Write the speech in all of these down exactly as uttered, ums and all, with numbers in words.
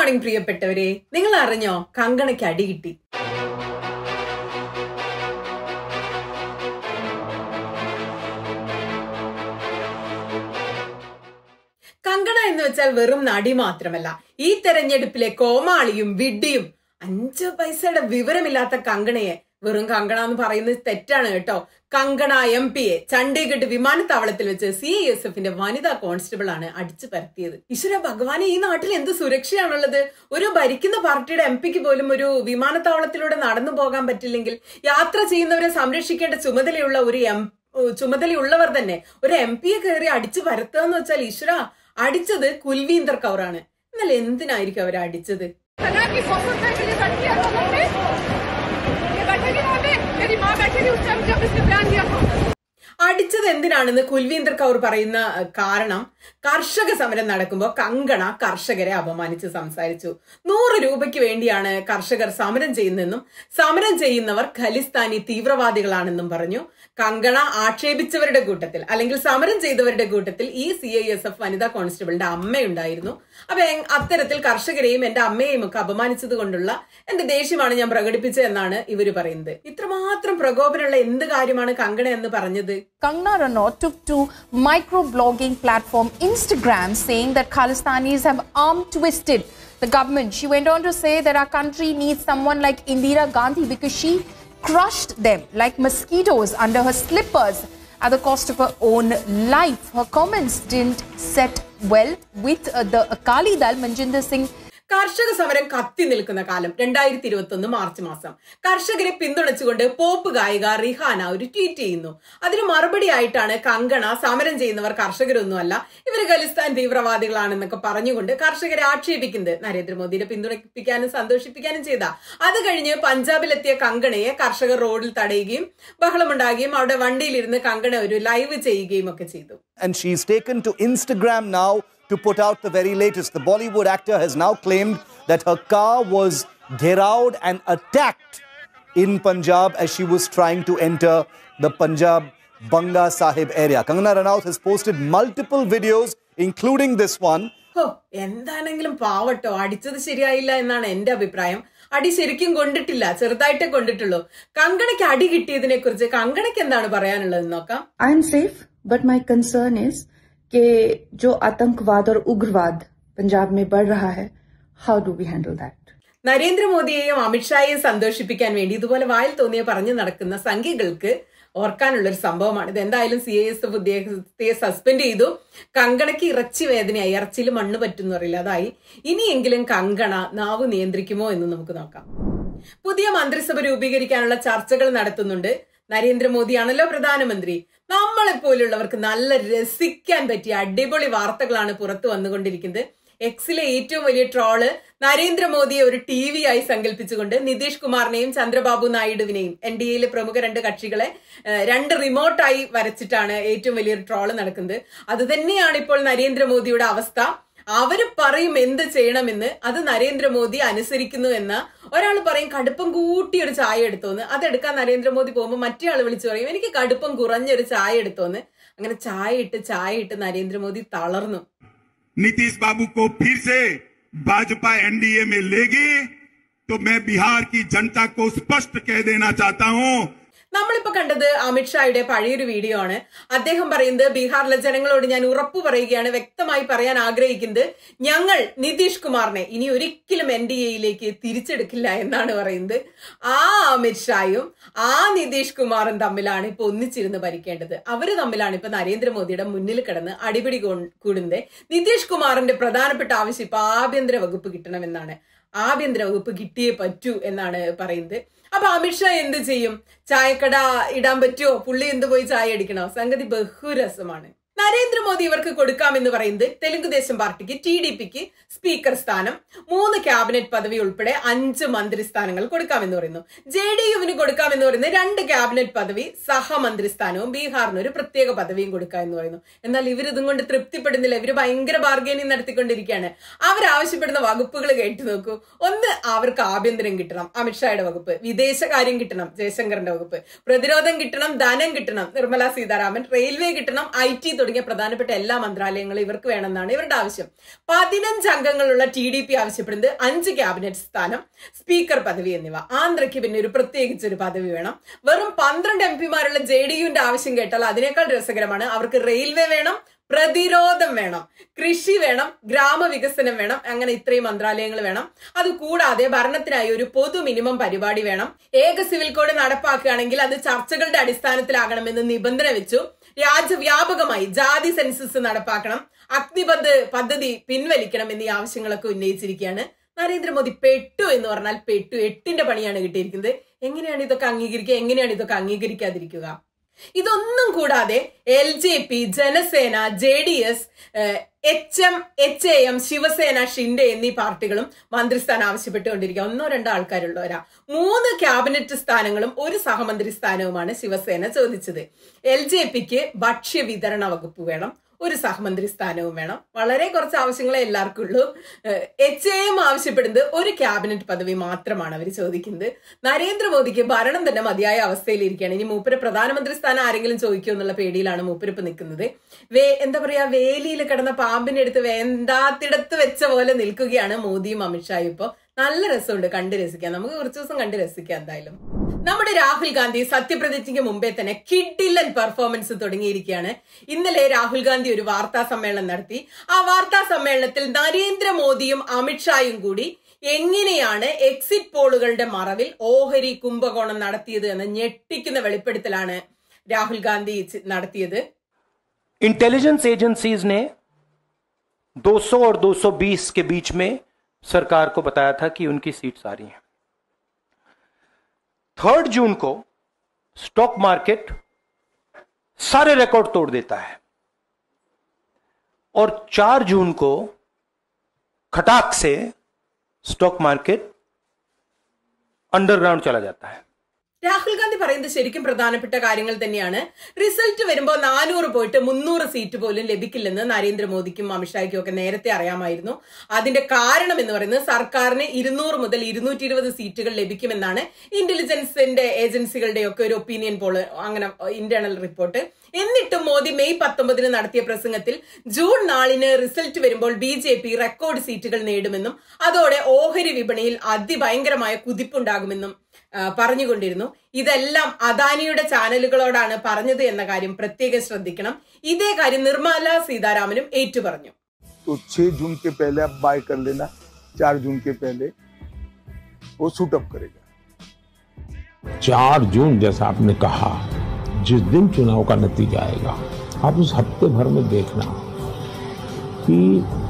Morning പ്രിയപ്പെട്ടവരെ, നിങ്ങൾ അറിഞ്ഞോ കങ്കണയ്ക്ക് അടി കിട്ടി? കങ്കണ എന്ന് വെച്ചാൽ വെറും നടി മാത്രമല്ല, ഈ തെരഞ്ഞെടുപ്പിലെ കോമാളിയും വിഡ്ഢിയും. അഞ്ചു പൈസയുടെ വിവരമില്ലാത്ത കങ്കണയെ വെറും കങ്കണ എന്ന് പറയുന്നത് തെറ്റാണ് കേട്ടോ. കങ്കണ എം പിയെ ചണ്ഡീഗഡ് വിമാനത്താവളത്തിൽ വെച്ച് സി ഐ എസ് എഫിന്റെ വനിതാ കോൺസ്റ്റബിൾ ആണ് അടിച്ചു പരത്തിയത്. ഈശ്വര ഭഗവാനെ, ഈ നാട്ടിൽ എന്ത് സുരക്ഷയാണുള്ളത്? ഒരു ഭരിക്കുന്ന പാർട്ടിയുടെ എം പിക്ക് പോലും ഒരു വിമാനത്താവളത്തിലൂടെ നടന്നു പോകാൻ പറ്റില്ലെങ്കിൽ യാത്ര ചെയ്യുന്നവരെ സംരക്ഷിക്കേണ്ട ചുമതലയുള്ള ഒരു എം ചുമതലയുള്ളവർ തന്നെ ഒരു എം പിയെ കയറി അടിച്ചു പരത്തുക എന്ന് വെച്ചാൽ, ഈശ്വര, അടിച്ചത് കുൽവീന്ദർ കൗറാണ്. എന്നാൽ എന്തിനായിരിക്കും അവരെ അടിച്ചത്? അടിച്ചത് എന്തിനാണെന്ന് കുൽവീന്ദർ കൗർ പറയുന്ന കാരണം, കർഷക സമരം നടക്കുമ്പോൾ കങ്കണ കർഷകരെ അപമാനിച്ച് സംസാരിച്ചു. നൂറ് രൂപയ്ക്ക് വേണ്ടിയാണ് കർഷകർ സമരം ചെയ്യുന്നതെന്നും സമരം ചെയ്യുന്നവർ ഖലിസ്ഥാനി തീവ്രവാദികളാണെന്നും പറഞ്ഞു. കങ്കണ ആക്ഷേപിച്ചവരുടെ കൂട്ടത്തിൽ അല്ലെങ്കിൽ സമരം ചെയ്തവരുടെ കൂട്ടത്തിൽ ഈ സി ഐ എസ് എഫ് വനിതാ കോൺസ്റ്റബിളിന്റെ അമ്മയുണ്ടായിരുന്നു. അപ്പൊ അത്തരത്തിൽ കർഷകരെയും എന്റെ അമ്മയെയും ഒക്കെ അപമാനിച്ചത് കൊണ്ടുള്ള എന്റെ ദേഷ്യമാണ് ഞാൻ പ്രകടിപ്പിച്ചത് എന്നാണ് ഇവര് പറയുന്നത്. ഇത്രമാത്രം പ്രകോപനമുള്ള എന്ത് കാര്യമാണ് കങ്കണ എന്ന് പറഞ്ഞത്? Kangana Ranaut took to micro-blogging platform Instagram saying that Khalistanis have arm twisted the government. She went on to say that our country needs someone like Indira Gandhi because she crushed them like mosquitoes under her slippers at the cost of her own life. Her comments didn't set well with uh, the Akali Dal. Manjinder Singh. കർഷക സമരം കത്തി നിൽക്കുന്ന കാലം രണ്ടായിരത്തി ഇരുപത്തി ഒന്ന് March മാസം. കർഷകരെ പിന്തുണച്ചുകൊണ്ട് പോപ്പ് ഗായിക റിഹാന ഒരു ട്വീറ്റ് ചെയ്യുന്നു. അതിന് മറുപടി ആയിട്ടാണ് കങ്കണ സമരം ചെയ്യുന്നവർ കർഷകരൊന്നുമല്ല, ഇവര് ഖലിസ്ഥാൻ തീവ്രവാദികളാണെന്നൊക്കെ പറഞ്ഞുകൊണ്ട് കർഷകരെ ആക്ഷേപിക്കുന്നത്. നരേന്ദ്രമോദിയെ പിന്തുണപ്പിക്കാനും സന്തോഷിപ്പിക്കാനും ചെയ്ത അത് കഴിഞ്ഞ് പഞ്ചാബിലെത്തിയ കങ്കണയെ കർഷകർ റോഡിൽ തടയുകയും ബഹളമുണ്ടാകുകയും അവിടെ വണ്ടിയിലിരുന്ന് കങ്കണ ഒരു ലൈവ് ചെയ്യുകയും ഒക്കെ ചെയ്തു. And she's taken to Instagram now to put out the very latest. The Bollywood actor has now claimed that her car was derailed and attacked in Punjab as she was trying to enter the Punjab Banga Sahib area. Kangana Ranaut has posted multiple videos, including this one. ഓ, എന്താണെങ്കിലും പാവട്ടോ, അടിച്ചത് ശരിയായില്ല എന്നാണ് എന്റെ അഭിപ്രായം. അടി ശരിക്കും കൊണ്ടിട്ടില്ല, ചെറുതായിട്ടേ കൊണ്ടിട്ടുള്ളൂ. കങ്കണയ്ക്ക് അടി കിട്ടിയതിനെ കുറിച്ച് കങ്കണയ്ക്ക് എന്താണ് പറയാനുള്ളത് നോക്കാം. I am safe, but my concern is कि जो आतंकवाद और उग्रवाद पंजाब में बढ़ रहा है, how do we handle that? നരേന്ദ്രമോദിയെയും അമിത്ഷായെയും സന്തോഷിപ്പിക്കാൻ വേണ്ടി ഇതുപോലെ വായിൽ തോന്നിയ പറഞ്ഞു നടക്കുന്ന സംഖ്യകൾക്ക് ഓർക്കാനുള്ള ഒരു സംഭവമാണ് ഇത്. എന്തായാലും സി ഐ എസ് എഫ് ഉദ്യോഗസ്ഥയെ സസ്പെൻഡ് ചെയ്തു. കങ്കണയ്ക്ക് ഇറച്ചി വേദനയായി, ഇറച്ചിയിൽ മണ്ണ് പറ്റുന്നു അറിയില്ല, അതായി. ഇനിയെങ്കിലും കങ്കണ നാവ് നിയന്ത്രിക്കുമോ എന്ന് നമുക്ക് നോക്കാം. പുതിയ മന്ത്രിസഭ രൂപീകരിക്കാനുള്ള ചർച്ചകൾ നടത്തുന്നുണ്ട്. നരേന്ദ്രമോദിയാണല്ലോ പ്രധാനമന്ത്രി. നമ്മളെപ്പോലുള്ളവർക്ക് നല്ല രസിക്കാൻ പറ്റിയ അടിപൊളി വാർത്തകളാണ് പുറത്തു വന്നുകൊണ്ടിരിക്കുന്നത്. എക്സിലെ ഏറ്റവും വലിയ ട്രോള് നരേന്ദ്രമോദിയെ ഒരു ടി വി ആയി സങ്കല്പിച്ചുകൊണ്ട് നിതീഷ് കുമാറിനെയും ചന്ദ്രബാബു നായിഡുവിനെയും എൻ ഡി എയിലെ പ്രമുഖ രണ്ട് കക്ഷികളെ രണ്ട് റിമോട്ടായി വരച്ചിട്ടാണ് ഏറ്റവും വലിയൊരു ട്രോള് നടക്കുന്നത്. അത് തന്നെയാണ് ഇപ്പോൾ നരേന്ദ്രമോദിയുടെ അവസ്ഥ. അവര് പറയും എന്ത് ചെയ്യണമെന്ന്, അത് നരേന്ദ്രമോദി അനുസരിക്കുന്നു എന്ന. ഒരാൾ പറയും കടുപ്പം കൂട്ടിയ ഒരു ചായ എടുത്തോന്ന്, അതെടുക്കാൻ നരേന്ദ്രമോദി പോകുമ്പോൾ മറ്റേ ആൾ വിളിച്ചു പറയും എനിക്ക് കടുപ്പം കുറഞ്ഞൊരു ചായ എടുത്തോന്ന്. അങ്ങനെ ചായ ഇട്ട് ചായ ഇട്ട് നരേന്ദ്രമോദി തളർന്നു. नीतीश बाबू को फिर से भाजपा एन डी ए में लेगी तो मैं बिहार की जनता को स्पष्ट कह देना चाहता हूं. നമ്മളിപ്പോ കണ്ടത് അമിത്ഷായുടെ പഴയൊരു വീഡിയോ ആണ്. അദ്ദേഹം പറയുന്നത് ബീഹാറിലെ ജനങ്ങളോട് ഞാൻ ഉറപ്പു പറയുകയാണ്, വ്യക്തമായി പറയാൻ ആഗ്രഹിക്കുന്നത്, ഞങ്ങൾ നിതീഷ് കുമാറിനെ ഇനി ഒരിക്കലും എൻ ഡി എയിലേക്ക് തിരിച്ചെടുക്കില്ല എന്നാണ് പറയുന്നത്. ആ അമിത്ഷായും ആ നിതീഷ് കുമാറും തമ്മിലാണ് ഇപ്പൊ ഒന്നിച്ചിരുന്ന് ഭരിക്കേണ്ടത്. അവര് തമ്മിലാണ് ഇപ്പൊ നരേന്ദ്രമോദിയുടെ മുന്നിൽ കിടന്ന് അടിപിടി കൂടുന്നത്. നിതീഷ് കുമാറിന്റെ പ്രധാനപ്പെട്ട ആവശ്യം ഇപ്പൊ ആഭ്യന്തര വകുപ്പ് കിട്ടണമെന്നാണ്. ആഭ്യന്തര വകുപ്പ് കിട്ടിയേ പറ്റൂ എന്നാണ് പറയുന്നത്. അപ്പൊ അമിത്ഷാ എന്ത് ചെയ്യും? ചായക്കട ഇടാൻ പറ്റുമോ? പുള്ളി എന്ത് പോയി ചായ അടിക്കണോ? സംഗതി ബഹുരസമാണ്. നരേന്ദ്രമോദി ഇവർക്ക് കൊടുക്കാമെന്ന് പറയുന്നത് തെലുങ്കുദേശം പാർട്ടിക്ക്, ടി ഡി പിക്ക് സ്പീക്കർ സ്ഥാനം, മൂന്ന് ക്യാബിനറ്റ് പദവി ഉൾപ്പെടെ അഞ്ച് മന്ത്രി സ്ഥാനങ്ങൾ കൊടുക്കാമെന്ന് പറയുന്നു. ജെ ഡി യുവിന് കൊടുക്കാമെന്ന് പറയുന്നത് രണ്ട് ക്യാബിനറ്റ് പദവി, സഹമന്ത്രി സ്ഥാനവും, ബീഹാറിന് ഒരു പ്രത്യേക പദവിയും കൊടുക്കാമെന്ന് പറയുന്നു. എന്നാൽ ഇവരിതും കൊണ്ട് തൃപ്തിപ്പെടുന്നില്ല. ഇവര് ഭയങ്കര ബാർഗൈനിങ് നടത്തിക്കൊണ്ടിരിക്കുകയാണ്. അവരാവശ്യപ്പെടുന്ന വകുപ്പുകൾ കേട്ടു നോക്കൂ. ഒന്ന്, അവർക്ക് ആഭ്യന്തരം കിട്ടണം, അമിത്ഷായുടെ വകുപ്പ്. വിദേശകാര്യം കിട്ടണം, ജയശങ്കറിന്റെ വകുപ്പ്. പ്രതിരോധം കിട്ടണം, ധനം കിട്ടണം, നിർമ്മല സീതാരാമൻ. റെയിൽവേ കിട്ടണം, ഐ ടി തുടങ്ങിയ പ്രധാനപ്പെട്ട എല്ലാ മന്ത്രാലയങ്ങളും ഇവർക്ക് വേണമെന്നാണ് ഇവരുടെ ആവശ്യം. പതിനഞ്ച് അംഗങ്ങളുള്ള ടി ഡി പി ആവശ്യപ്പെടുന്നത് അഞ്ച് ക്യാബിനറ്റ് സ്ഥാനം, സ്പീക്കർ പദവി എന്നിവ. ആന്ധ്രയ്ക്ക് പിന്നെ ഒരു പ്രത്യേകിച്ചൊരു പദവി വേണം. വെറും പന്ത്രണ്ട് എം പിമാരുള്ള ജെ ഡി യുവിന്റെ ആവശ്യം കേട്ടാൽ അതിനേക്കാൾ രസകരമാണ്. അവർക്ക് റെയിൽവേ വേണം, പ്രതിരോധം വേണം, കൃഷി വേണം, ഗ്രാമവികസനം വേണം, അങ്ങനെ ഇത്രയും മന്ത്രാലയങ്ങൾ വേണം. അതുകൂടാതെ ഭരണത്തിനായി ഒരു പൊതു മിനിമം പരിപാടി വേണം. ഏക സിവിൽ കോഡ് നടപ്പാക്കുകയാണെങ്കിൽ അത് ചർച്ചകളുടെ അടിസ്ഥാനത്തിലാകണമെന്ന് നിബന്ധന വെച്ചു. രാജ്യവ്യാപകമായി ജാതി സെൻസസ് നടപ്പാക്കണം, അഗ്നിപഥ് പദ്ധതി പിൻവലിക്കണം എന്നീ ആവശ്യങ്ങളൊക്കെ ഉന്നയിച്ചിരിക്കുകയാണ്. നരേന്ദ്രമോദി പെട്ടു എന്ന് പറഞ്ഞാൽ പെട്ടു. എട്ടിന്റെ പണിയാണ് കിട്ടിയിരിക്കുന്നത്. എങ്ങനെയാണ് ഇതൊക്കെ അംഗീകരിക്കുക, എങ്ങനെയാണ് ഇതൊക്കെ അംഗീകരിക്കാതിരിക്കുക? ഇതൊന്നും കൂടാതെ L J P, Janasena, J D S, H M, H A M, Shiv Sena, Shinde എന്നീ പാർട്ടികളും മന്ത്രിസ്ഥാനം ആവശ്യപ്പെട്ടുകൊണ്ടിരിക്കുക. ഒന്നോ രണ്ടോ ആൾക്കാരുള്ളവരാ. മൂന്ന് ക്യാബിനറ്റ് സ്ഥാനങ്ങളും ഒരു സഹമന്ത്രി സ്ഥാനവുമാണ് ശിവസേന ചോദിച്ചത്. എൽ ജെ പിക്ക് ഭക്ഷ്യ വിതരണ വകുപ്പ് വേണം, ഒരു സഹമന്ത്രി സ്ഥാനവും വേണം. വളരെ കുറച്ച് ആവശ്യങ്ങളെ എല്ലാവർക്കും ഉള്ളൂ. എച്ച് എ എം ആവശ്യപ്പെടുന്നത് ഒരു ക്യാബിനറ്റ് പദവി മാത്രമാണ് അവർ ചോദിക്കുന്നത്. നരേന്ദ്രമോദിക്ക് ഭരണം തന്നെ മതിയായ അവസ്ഥയിലിരിക്കുകയാണ്. ഇനി മൂപ്പര് പ്രധാനമന്ത്രി സ്ഥാനം ആരെങ്കിലും ചോദിക്കുമോ എന്നുള്ള പേടിയിലാണ് മൂപ്പരിപ്പ് നിൽക്കുന്നത്. വേ എന്താ പറയാ വേലിയിൽ കിടന്ന പാമ്പിനെ എടുത്ത് വേണ്ടാത്തിടത്ത് വെച്ച പോലെ നിൽക്കുകയാണ് മോദിയും അമിത്ഷായും. ഇപ്പൊ നല്ല രസമുണ്ട്, കണ്ട് രസിക്കാം. നമുക്ക് കുറച്ചു ദിവസം കണ്ട് രസിക്കാം. എന്തായാലും നമ്മുടെ രാഹുൽ ഗാന്ധി സത്യപ്രതിജ്ഞയ്ക്ക് മുമ്പേ തന്നെ കിഡിലൻ പെർഫോമൻസ് തുടങ്ങിയിരിക്കുകയാണ്. ഇന്നലെ രാഹുൽ ഗാന്ധി ഒരു വാർത്താ സമ്മേളനം നടത്തി. ആ വാർത്താ സമ്മേളനത്തിൽ നരേന്ദ്രമോദിയും അമിത്ഷായും കൂടി എങ്ങനെയാണ് എക്സിറ്റ് പോളുകളുടെ മറവിൽ ഓഹരി കുംഭകോണം നടത്തിയത് എന്ന ഞെട്ടിക്കുന്ന വെളിപ്പെടുത്തലാണ് രാഹുൽ ഗാന്ധി നടത്തിയത്. इंटेलिजेंस एजेंसीज ने दो सौ और दो सौ बीस के बीच में सरकार को बताया था कि उनकी सीट्स आ रही हैं. थर्ड जून को स्टॉक मार्केट सारे रिकॉर्ड तोड़ देता है और चार जून को खटाक से स्टॉक मार्केट अंडरग्राउंड चला जाता है. രാഹുൽ ഗാന്ധി പറയുന്നത് ശരിക്കും പ്രധാനപ്പെട്ട കാര്യങ്ങൾ തന്നെയാണ്. റിസൾട്ട് വരുമ്പോൾ നാനൂറ് പോയിട്ട് മുന്നൂറ് സീറ്റ് പോലും ലഭിക്കില്ലെന്ന് നരേന്ദ്രമോദിക്കും അമിത്ഷായ്ക്കും ഒക്കെ നേരത്തെ അറിയാമായിരുന്നു. അതിന്റെ കാരണം എന്ന് പറയുന്നത് സർക്കാരിന് ഇരുന്നൂറ് മുതൽ ഇരുന്നൂറ്റി ഇരുപത് സീറ്റുകൾ ലഭിക്കുമെന്നാണ് ഇന്റലിജൻസിന്റെ ഏജൻസികളുടെ ഒക്കെ ഒരു ഒപ്പീനിയൻ പോള്, അങ്ങനെ ഇന്റേണൽ റിപ്പോർട്ട്. എന്നിട്ടും മോദി മെയ് പത്തൊമ്പതിന് നടത്തിയ പ്രസംഗത്തിൽ ജൂൺ നാലിന് റിസൾട്ട് വരുമ്പോൾ ബി ജെ പി റെക്കോർഡ് സീറ്റുകൾ നേടുമെന്നും അതോടെ ഓഹരി വിപണിയിൽ അതിഭയങ്കരമായ കുതിപ്പുണ്ടാകുമെന്നും പറഞ്ഞുകൊണ്ടിരുന്നു. ഇതെല്ലാം അദാനിയുടെ ചാനലുകളോടാണ് പറഞ്ഞത് എന്ന കാര്യം പ്രത്യേകം ശ്രദ്ധിക്കണം. ഇതേ കാര്യം നിർമ്മല സീതാരാമനും ഏറ്റുപറഞ്ഞു. तो छह जून के पहले आप बाय कर लेना, चार जून के पहले वो सूट अप करेगा. चार जून जैसा आपने कहा, जिस दिन चुनाव का नतीजा आएगा, आप उस हफ्ते भर में देखना कि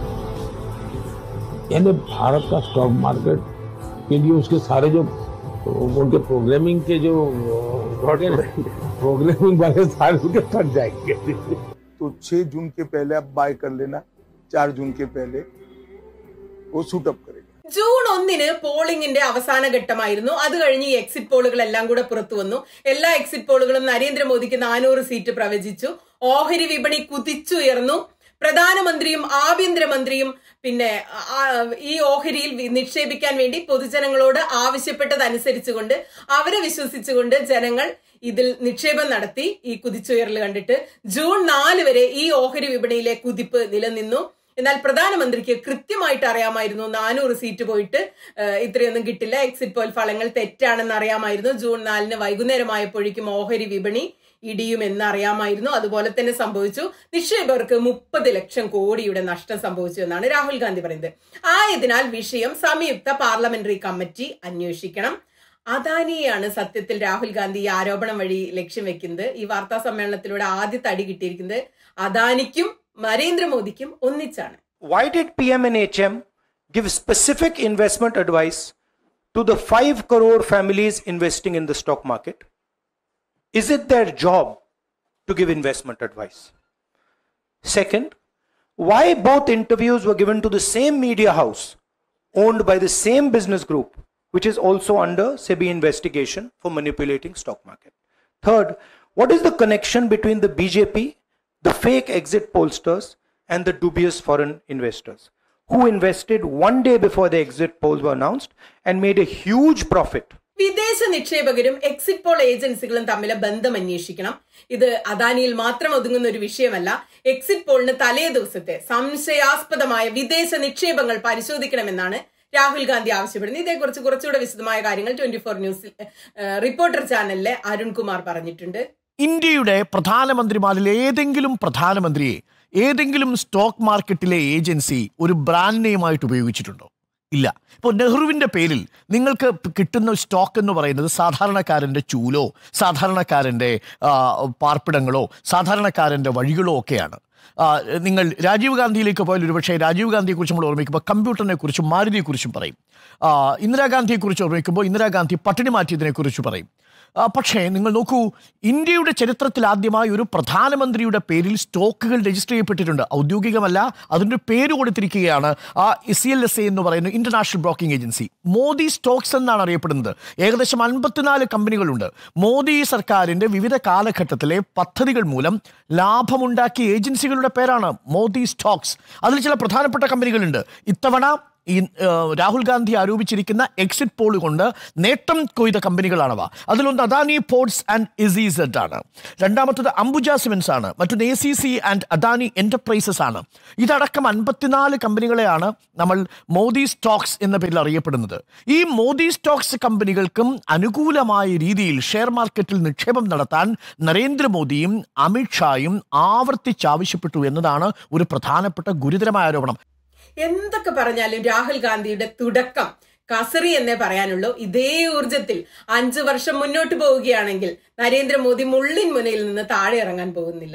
यानी भारत का स्टॉक मार्केट के लिए उसके सारे जो उनके प्रोग्रामिंग के जो प्रोग्रामिंग वाले सारे उनके थक जाएंगे. तो छह जून के पहले आप बाय कर लेना, चार जून के पहले वो सूट अप करेगा. ജൂൺ ഒന്നിന് പോളിംഗിന്റെ അവസാന ഘട്ടമായിരുന്നു. അത് കഴിഞ്ഞ് ഈ എക്സിറ്റ് പോളുകൾ എല്ലാം കൂടെ പുറത്തു വന്നു. എല്ലാ എക്സിറ്റ് പോളുകളും നരേന്ദ്രമോദിക്ക് നാനൂറ് സീറ്റ് പ്രവചിച്ചു. ഓഹരി വിപണി കുതിച്ചുയർന്നു. പ്രധാനമന്ത്രിയും ആഭ്യന്തരമന്ത്രിയും പിന്നെ ഈ ഓഹരിയിൽ നിക്ഷേപിക്കാൻ വേണ്ടി പൊതുജനങ്ങളോട് ആവശ്യപ്പെട്ടതനുസരിച്ചുകൊണ്ട് അവരെ വിശ്വസിച്ചുകൊണ്ട് ജനങ്ങൾ ഇതിൽ നിക്ഷേപം നടത്തി. ഈ കുതിച്ചുയരൽ കണ്ടിട്ട് ജൂൺ നാല് വരെ ഈ ഓഹരി വിപണിയിലെ കുതിപ്പ് നിലനിന്നു. എന്നാൽ പ്രധാനമന്ത്രിക്ക് കൃത്യമായിട്ട് അറിയാമായിരുന്നു നാനൂറ് സീറ്റ് പോയിട്ട് ഇത്രയൊന്നും കിട്ടില്ല, എക്സിറ്റ് പോൾ ഫലങ്ങൾ തെറ്റാണെന്ന് അറിയാമായിരുന്നു. ജൂൺ നാലിന് വൈകുന്നേരമായപ്പോഴേക്കും ഓഹരി വിപണി ഇടിയുമെന്ന് അറിയാമായിരുന്നു. അതുപോലെ തന്നെ സംഭവിച്ചു. നിക്ഷേപകർക്ക് മുപ്പത് ലക്ഷം കോടിയുടെ നഷ്ടം സംഭവിച്ചു എന്നാണ് രാഹുൽ ഗാന്ധി പറയുന്നത്. ആയതിനാൽ വിഷയം സംയുക്ത പാർലമെന്ററി കമ്മിറ്റി അന്വേഷിക്കണം. അദാനിയെയാണ് സത്യത്തിൽ രാഹുൽ ഗാന്ധി ഈ ആരോപണം വഴി ലക്ഷ്യം വെക്കുന്നത്. ഈ വാർത്താ സമ്മേളനത്തിലൂടെ ആദ്യത്തെ അടി കിട്ടിയിരിക്കുന്നത് അദാനിക്കും നരേന്ദ്രമോദിക്കും ഒന്നിച്ചാണ്. Why did P M and H M give specific investment advice to the five crore families investing in the stock market? Is it their job to give investment advice? Second, why both interviews were given to the same media house owned by the same business group, which is also under SEBI investigation for manipulating stock market? Third, what is the connection between the B J P, the fake exit pollsters, and the dubious foreign investors who invested one day before the exit polls were announced and made a huge profit? വിദേശ നിക്ഷേപകരും exit poll ഏജൻസികളും തമ്മിലെ ബന്ധം അന്വേഷിക്കണം. ഇത് അദാനിയിൽ മാത്രം ഒതുങ്ങുന്ന ഒരു വിഷയമല്ല. എക്സിറ്റ് പോളിന് തലേ ദിവസത്തെ സംശയാസ്പദമായ വിദേശ നിക്ഷേപങ്ങൾ പരിശോധിക്കണമെന്നാണ് രാഹുൽ ഗാന്ധി ആവശ്യപ്പെടുന്നത്. ഇതേക്കുറിച്ച് കുറച്ചുകൂടെ വിശദമായ കാര്യങ്ങൾ ട്വന്റി ഫോർ ന്യൂസിൽ റിപ്പോർട്ടർ ചാനലിലെ അരുൺകുമാർ പറഞ്ഞിട്ടുണ്ട്. ഇന്ത്യയുടെ പ്രധാനമന്ത്രിമാരിൽ ഏതെങ്കിലും പ്രധാനമന്ത്രിയെ ഏതെങ്കിലും സ്റ്റോക്ക് മാർക്കറ്റിലെ ഏജൻസി ഒരു ബ്രാൻഡ് നെയിമായിട്ട് ഉപയോഗിച്ചിട്ടുണ്ടോ? ഇല്ല. ഇപ്പോൾ നെഹ്റുവിൻ്റെ പേരിൽ നിങ്ങൾക്ക് കിട്ടുന്ന സ്റ്റോക്ക് എന്ന് പറയുന്നത് സാധാരണക്കാരൻ്റെ ചൂലോ സാധാരണക്കാരൻ്റെ പാർപ്പിടങ്ങളോ സാധാരണക്കാരൻ്റെ വഴികളോ ഒക്കെയാണ്. നിങ്ങൾ രാജീവ് ഗാന്ധിയിലേക്ക് പോയാൽ ഒരുപക്ഷെ രാജീവ് ഗാന്ധിയെക്കുറിച്ച് നമ്മൾ ഓർമ്മിക്കുമ്പോൾ കമ്പ്യൂട്ടറിനെ കുറിച്ചും മാരുതിയെക്കുറിച്ചും പറയും. ഇന്ദിരാഗാന്ധിയെക്കുറിച്ച് ഓർമ്മിക്കുമ്പോൾ ഇന്ദിരാഗാന്ധി പട്ടിണി മാറ്റിയതിനെക്കുറിച്ച് പറയും. പക്ഷേ നിങ്ങൾ നോക്കൂ, ഇന്ത്യയുടെ ചരിത്രത്തിൽ ആദ്യമായി ഒരു പ്രധാനമന്ത്രിയുടെ പേരിൽ സ്റ്റോക്കുകൾ രജിസ്റ്റർ ചെയ്യപ്പെട്ടിട്ടുണ്ട്. ഔദ്യോഗികമല്ല, അതിൻ്റെ പേര് കൊടുത്തിരിക്കുകയാണ് ആ സി എൽ എസ് എ എന്ന് പറയുന്ന international broking agency. Modi stocks എന്നാണ് അറിയപ്പെടുന്നത്. ഏകദേശം അൻപത്തിനാല് കമ്പനികളുണ്ട്. മോദി സർക്കാരിൻ്റെ വിവിധ കാലഘട്ടത്തിലെ പദ്ധതികൾ മൂലം ലാഭമുണ്ടാക്കിയ ഏജൻസികളുടെ പേരാണ് മോദി സ്റ്റോക്സ്. അതിൽ ചില പ്രധാനപ്പെട്ട കമ്പനികളുണ്ട്. ഇത്തവണ ഈ രാഹുൽ ഗാന്ധി ആരോപിച്ചിരിക്കുന്ന എക്സിറ്റ് പോൾ കൊണ്ട് നേട്ടം കൊയ്ത കമ്പനികളാണവ. അതിലൊന്ന് അദാനി പോർട്സ് ആൻഡ് ഇസിസെഡ് ആണ്. രണ്ടാമത്തത് അംബുജ സിമെന്റ്സ് ആണ്. മറ്റൊന്ന് A C C and Adani enterprises ആണ്. ഇതടക്കം അൻപത്തിനാല് കമ്പനികളെയാണ് നമ്മൾ മോദി സ്റ്റോക്സ് എന്ന പേരിൽ അറിയപ്പെടുന്നത്. ഈ മോദി സ്റ്റോക്സ് കമ്പനികൾക്കും അനുകൂലമായ രീതിയിൽ ഷെയർ മാർക്കറ്റിൽ നിക്ഷേപം നടത്താൻ നരേന്ദ്രമോദിയും അമിത്ഷായും ആവർത്തിച്ചാവശ്യപ്പെട്ടു എന്നതാണ് ഒരു പ്രധാനപ്പെട്ട ഗുരുതരമായ ആരോപണം. എന്തൊക്കെ പറഞ്ഞാലും രാഹുൽ ഗാന്ധിയുടെ തുടക്കം കസറി എന്നേ പറയാനുള്ളൂ. ഇതേ ഊർജത്തിൽ അഞ്ചു വർഷം മുന്നോട്ട് പോവുകയാണെങ്കിൽ നരേന്ദ്രമോദി മുള്ളിൻ മുനയിൽ നിന്ന് താഴെ ഇറങ്ങാൻ പോകുന്നില്ല.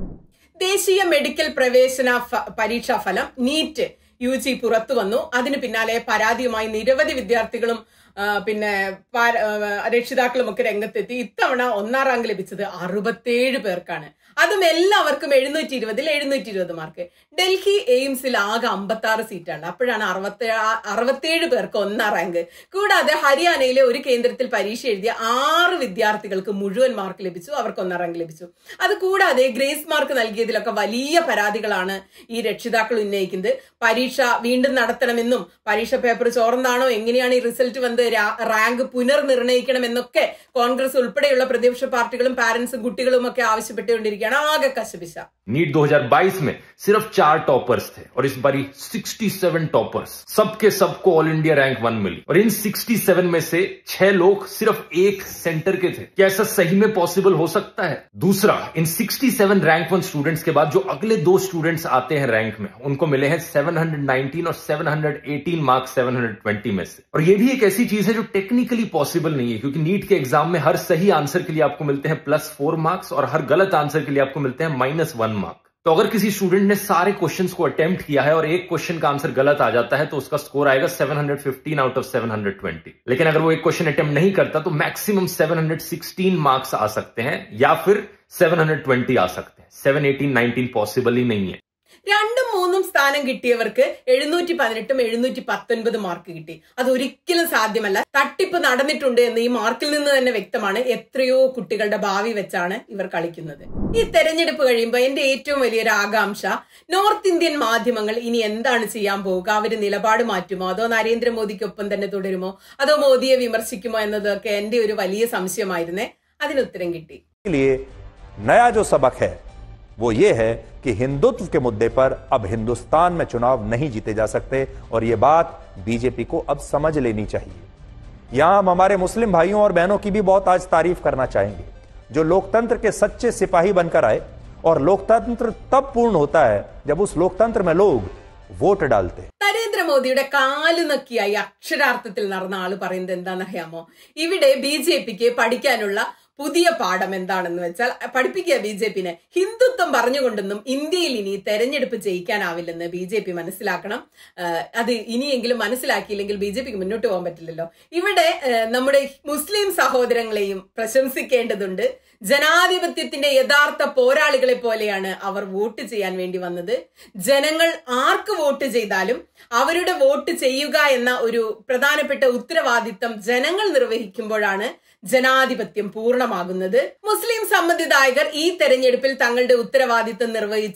ദേശീയ മെഡിക്കൽ പ്രവേശന പരീക്ഷാ ഫലം നീറ്റ് യു ജി പുറത്തു വന്നു. അതിന് പിന്നാലെ പരാതിയുമായി നിരവധി വിദ്യാർത്ഥികളും പിന്നെ രക്ഷിതാക്കളും ഒക്കെ രംഗത്തെത്തി. ഇത്തവണ ഒന്നാം റാങ്ക് ലഭിച്ചത് അറുപത്തേഴ് പേർക്കാണ്. അതും എല്ലാവർക്കും എഴുന്നൂറ്റി ഇരുപതിൽ എഴുന്നൂറ്റി ഇരുപത് മാർക്ക്. ഡൽഹി എയിംസിൽ ആകെ അമ്പത്തി ആറ് സീറ്റാണ്. അപ്പോഴാണ് അറുപത്തി അറുപത്തേഴ് പേർക്ക് ഒന്നാം റാങ്ക്. കൂടാതെ ഹരിയാനയിലെ ഒരു കേന്ദ്രത്തിൽ പരീക്ഷ എഴുതിയ ആറ് വിദ്യാർത്ഥികൾക്ക് മുഴുവൻ മാർക്ക് ലഭിച്ചു. അവർക്ക് ഒന്നാം റാങ്ക് ലഭിച്ചു. അത് കൂടാതെ ഗ്രേസ് മാർക്ക് നൽകിയതിലൊക്കെ വലിയ പരാതികളാണ് ഈ രക്ഷിതാക്കൾ ഉന്നയിക്കുന്നത്. പരീക്ഷ വീണ്ടും നടത്തണമെന്നും പരീക്ഷ പേപ്പർ ചോർന്നാണോ, എങ്ങനെയാണ് ഈ റിസൾട്ട് വന്ന് റാങ്ക് പുനർനിർണയിക്കണമെന്നൊക്കെ കോൺഗ്രസ് ഉൾപ്പെടെയുള്ള പ്രതിപക്ഷ പാർട്ടികളും പാരന്റ്സും കുട്ടികളും ഒക്കെ ആവശ്യപ്പെട്ടുകൊണ്ടിരിക്കുകയാണ്. आगे कशबिशा नीट दो हज़ार बाईस में सिर्फ चार टॉपर्स थे और इस बारी सड़सठ टॉपर्स, सबके सबको ऑल इंडिया रैंक वन मिली और इन सड़सठ में से छह लोग सिर्फ एक सेंटर के थे. क्या ऐसा सही में पॉसिबल हो सकता है? दूसरा, इन सड़सठ रैंक वन स्टूडेंट्स के बाद जो अगले दो स्टूडेंट्स आते हैं रैंक में, उनको मिले हैं सात सौ उन्नीस और सात सौ अठारह मार्क्स सात सौ बीस में से. और ये भी एक ऐसी चीज है जो टेक्निकली पॉसिबल नहीं है, क्योंकि नीट के एग्जाम में हर सही आंसर के लिए आपको मिलते हैं प्लस फोर मार्क्स और हर गलत आंसर के लिए आपको मिलते हैं माइनस वन मार्क. तो अगर किसी स्टूडेंट ने सारे क्वेश्चंस को अटेम्प्ट किया है और एक क्वेश्चन का आंसर गलत आ जाता है तो उसका स्कोर आएगा सात सौ पंद्रह आउट ऑफ सात सौ बीस. लेकिन अगर वो एक क्वेश्चन अटेम्प्ट नहीं करता तो मैक्सिमम सात सौ सोलह मार्क्स आ सकते हैं या फिर सात सौ बीस आ सकते हैं. सात, अठारह, उन्नीस पॉसिबल ही नहीं है. രണ്ടും മൂന്നും സ്ഥാനം കിട്ടിയവർക്ക് എഴുന്നൂറ്റി പതിനെട്ടും എഴുന്നൂറ്റി പത്തൊൻപത് മാർക്ക് കിട്ടി. അതൊരിക്കലും സാധ്യമല്ല. തട്ടിപ്പ് നടന്നിട്ടുണ്ട് എന്ന് ഈ മാർക്കിൽ നിന്ന് തന്നെ വ്യക്തമാണ്. എത്രയോ കുട്ടികളുടെ ഭാവി വെച്ചാണ് ഇവർ കളിക്കുന്നത്. ഈ തെരഞ്ഞെടുപ്പ് കഴിയുമ്പോൾ എന്റെ ഏറ്റവും വലിയൊരു ആകാംക്ഷ, നോർത്ത് ഇന്ത്യൻ മാധ്യമങ്ങൾ ഇനി എന്താണ് ചെയ്യാൻ പോവുക? അവര് നിലപാട് മാറ്റുമോ, അതോ നരേന്ദ്രമോദിക്കൊപ്പം തന്നെ തുടരുമോ, അതോ മോദിയെ വിമർശിക്കുമോ എന്നതൊക്കെ എന്റെ ഒരു വലിയ സംശയമായിരുന്നേ. അതിന് ഉത്തരം കിട്ടി. नया जो सबक है वो ये है कि हिंदुत्व के मुद्दे पर अब हिंदुस्तान में चुनाव नहीं जीते जा सकते और ये बात बीजेपी को अब समझ लेनी चाहिए. यहां हम हमारे मुस्लिम भाइयों और बहनों की भी बहुत आज तारीफ करना चाहेंगे, जो लोकतंत्र के सच्चे सिपाही बनकर आए. और लोकतंत्र तब पूर्ण होता है जब उस लोकतंत्र में लोग വോട്ട് डालते. നരേന്ദ്രമോദിയുടെ കാലു നക്കിയായി അക്ഷരാർത്ഥത്തിൽ നടന്ന ആള് പറയുന്നത് എന്താണെന്നറിയാമോ? ഇവിടെ ബി ജെ പിക്ക് പഠിക്കാനുള്ള പുതിയ പാഠം എന്താണെന്ന് വെച്ചാൽ, പഠിപ്പിക്കുക ബി ജെ പിനെ, ഹിന്ദുത്വം പറഞ്ഞുകൊണ്ടൊന്നും ഇന്ത്യയിൽ ഇനി തെരഞ്ഞെടുപ്പ് ജയിക്കാനാവില്ലെന്ന് ബി ജെ പി മനസ്സിലാക്കണം. അത് ഇനിയെങ്കിലും മനസ്സിലാക്കിയില്ലെങ്കിൽ ബി ജെ പിക്ക് മുന്നോട്ട് പോകാൻ പറ്റില്ലല്ലോ. ഇവിടെ നമ്മുടെ മുസ്ലിം സഹോദരങ്ങളെയും പ്രശംസിക്കേണ്ടതുണ്ട്. ജനാധിപത്യത്തിന്റെ യഥാർത്ഥ പോരാളികളെ പോലെയാണ് അവർ വോട്ട് ചെയ്യാൻ വേണ്ടി വന്നത്. ജനങ്ങൾ ആർക്ക് വോട്ട് ചെയ്താലും അവരുടെ വോട്ട് ചെയ്യുക എന്ന ഒരു പ്രധാനപ്പെട്ട ഉത്തരവാദിത്തം ജനങ്ങൾ നിർവഹിക്കുമ്പോഴാണ് ജനാധിപത്യം പൂർണ്ണമാകുന്നത്. മുസ്ലിം സമ്മതിദായകർ ഈ തെരഞ്ഞെടുപ്പിൽ തങ്ങളുടെ ഉത്തരവാദിത്തം നിർവഹിച്ച്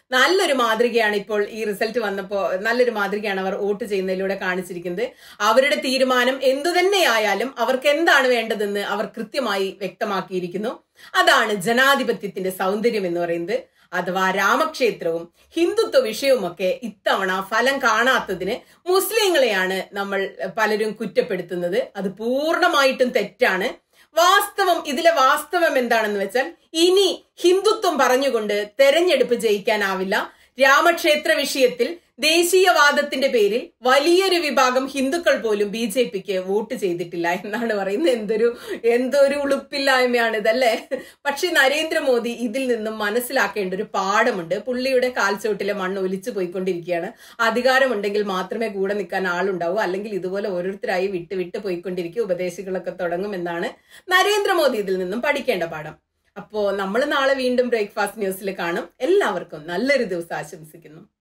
നല്ലൊരു മാതൃകയാണ് ഇപ്പോൾ ഈ റിസൾട്ട് വന്നപ്പോൾ നല്ലൊരു മാതൃകയാണ് അവർ വോട്ട് ചെയ്യുന്നതിലൂടെ കാണിച്ചിരിക്കുന്നത്. അവരുടെ തീരുമാനം എന്തു തന്നെയായാലും അവർക്ക് എന്താണ് വേണ്ടതെന്ന് അവർ കൃത്യമായി വ്യക്തമാക്കിയിരിക്കുന്നു. അതാണ് ജനാധിപത്യത്തിന്റെ സൗന്ദര്യം എന്ന് പറയുന്നത്. അഥവാ രാമക്ഷേത്രവും ഹിന്ദുത്വ വിഷയവുമൊക്കെ ഇത്തവണ ഫലം കാണാത്തതിന് മുസ്ലിങ്ങളെയാണ് നമ്മൾ പലരും കുറ്റപ്പെടുത്തുന്നത്. അത് പൂർണ്ണമായിട്ടും തെറ്റാണ്. വാസ്തവം ഇതിലെ വാസ്തവം എന്താണെന്ന് വെച്ചാൽ ഇനി ഹിന്ദുത്വം പറഞ്ഞുകൊണ്ട് തെരഞ്ഞെടുപ്പ് ജയിക്കാനാവില്ല. രാമക്ഷേത്ര വിഷയത്തിൽ ദേശീയവാദത്തിന്റെ പേരിൽ വലിയൊരു വിഭാഗം ഹിന്ദുക്കൾ പോലും ബി ജെ പിക്ക് വോട്ട് ചെയ്തിട്ടില്ല എന്നാണ് പറയുന്നത്. എന്തൊരു എന്തൊരു ഉളുപ്പില്ലായ്മയാണ് ഇതല്ലേ. പക്ഷെ നരേന്ദ്രമോദി ഇതിൽ നിന്നും മനസ്സിലാക്കേണ്ട ഒരു പാഠമുണ്ട്. പുള്ളിയുടെ കാൽച്ചോട്ടിലെ മണ്ണ് ഒലിച്ചു പോയിക്കൊണ്ടിരിക്കുകയാണ്. അധികാരമുണ്ടെങ്കിൽ മാത്രമേ കൂടെ നിൽക്കാൻ ആളുണ്ടാവൂ, അല്ലെങ്കിൽ ഇതുപോലെ ഓരോരുത്തരായി വിട്ട് വിട്ട് പോയിക്കൊണ്ടിരിക്കും. ഉപദേശികളൊക്കെ തുടങ്ങുമെന്നാണ് നരേന്ദ്രമോദി ഇതിൽ നിന്നും പഠിക്കേണ്ട പാഠം. അപ്പോ നമ്മൾ നാളെ വീണ്ടും ബ്രേക്ക്ഫാസ്റ്റ് ന്യൂസിൽ കാണും. എല്ലാവർക്കും നല്ലൊരു ദിവസം ആശംസിക്കുന്നു.